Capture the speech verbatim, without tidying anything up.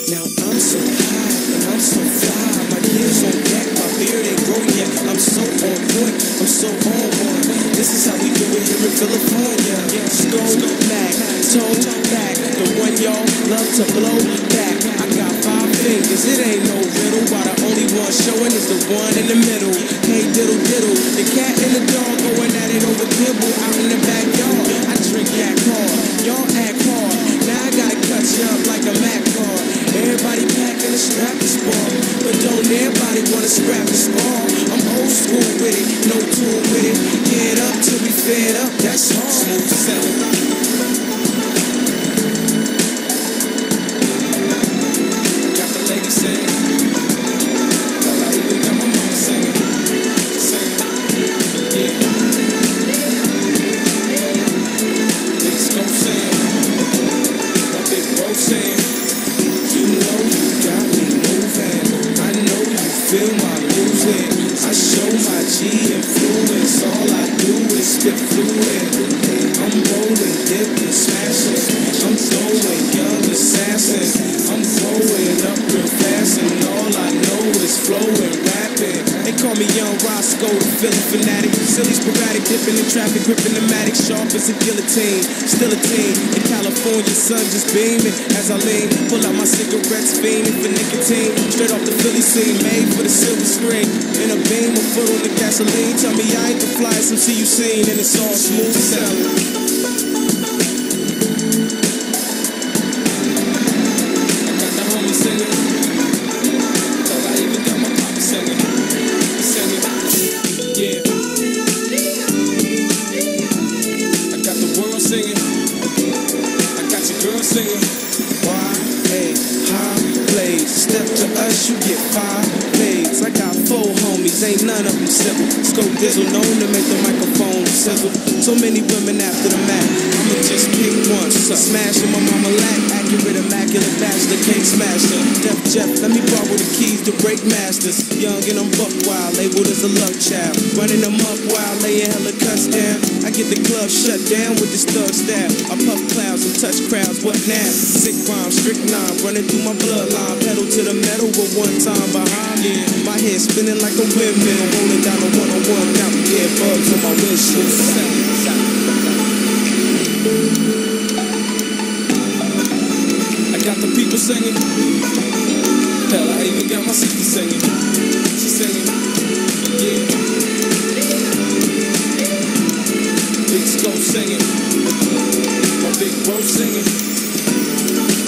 Now I'm so high and I'm so fly. My years on deck, my beard ain't grown yet. I'm so on point, I'm so on one. This is how we do it here in California. Stone back, toe back, the one y'all love to blow back. I got five fingers, it ain't no riddle. Why the only one showing is the one in the middle. Hey diddle diddle, the cat and the dog going at it over kibble out in the backyard. I drink yak hard, y'all act hard. Now I gotta cut you up like a Mac card. Everybody packing a strap to spar, but don't everybody wanna scrap the spar. I'm old school with it, no tool with it. Get up till we fed up, that's all. Smooth selling. Traffic gripping the matic, sharp as a guillotine. Still a teen, in California, sun just beaming. As I lean, pull out my cigarettes, fiending for nicotine. Straight off the Philly scene, made for the silver screen. In a beam, a foot on the gasoline. Tell me I ain't the flyest M C you seen, and it's all smooth sailing. I got the homie singing. Thought I even got my papa singing. Singing, yeah. Singing, I got your girl singing. Why, hey, high plays. Step to us, you get five plays. I got four homies, ain't none of them simple. Scope dizzle, known to make the microphone sizzle. So many women after the Mac, I'ma just pick one. So smashing my mama lap, accurate, immaculate bachelor, cake smasher. Def Jeff, let me borrow the keys to break masters. Young and I'm buck wild, labeled as a luck child. Running them up while laying hella cuts down. I get the club shut down with this thug style. I puff clouds and touch crowds, what now? Sick rhyme, strict nine, running through my bloodline. Pedal to the metal, but one time behind me. My head spinning like a windmill, rolling down the one oh one, got me dead bugs on my windshield. I got the people singing. Hell, I even got my sister singing. She singing, yeah. Big Scope singing, my big bro singing.